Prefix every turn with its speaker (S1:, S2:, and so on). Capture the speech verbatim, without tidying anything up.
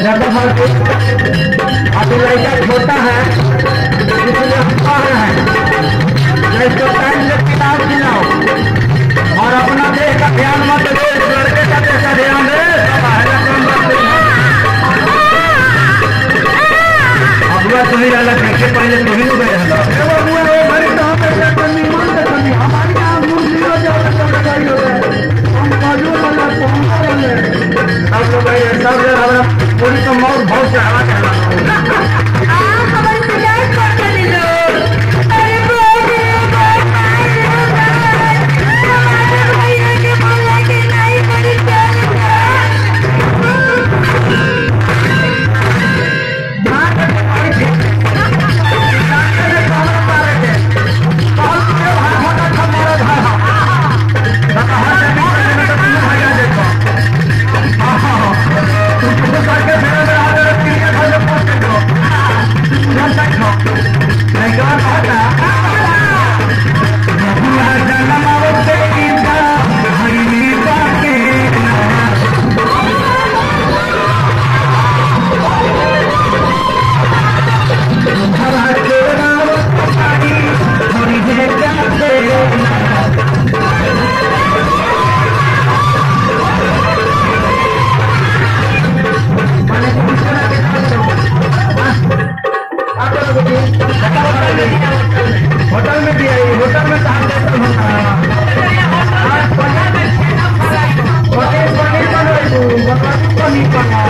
S1: अभी लड़का छोटा है इसलिए हम कह रहे हैं इसको टाइम से किताब खिलाओ और अपना देश का ध्यान मत दे, लड़के का देश का ध्यान दे। अबुआ तुम्ही रहला देखे पहले तुम्ही लोग गए हला अबुआ वो बड़ी कहां पे करनी मन से करनी हमारी यहां मुर्गी हो जाए तो लगाई हो गए हम बाजू वाला पहुंचा वाले सब लोग भाई सब जगह हमारा पूरी तो मौत बहुत से हवा कहला आ हमारी शिकायत कर दे लो। अरे बोले हमारे भैया के बोला कि नहीं मेरी जान होटल में भी आई होटल में कहा होटल पनीर पनीर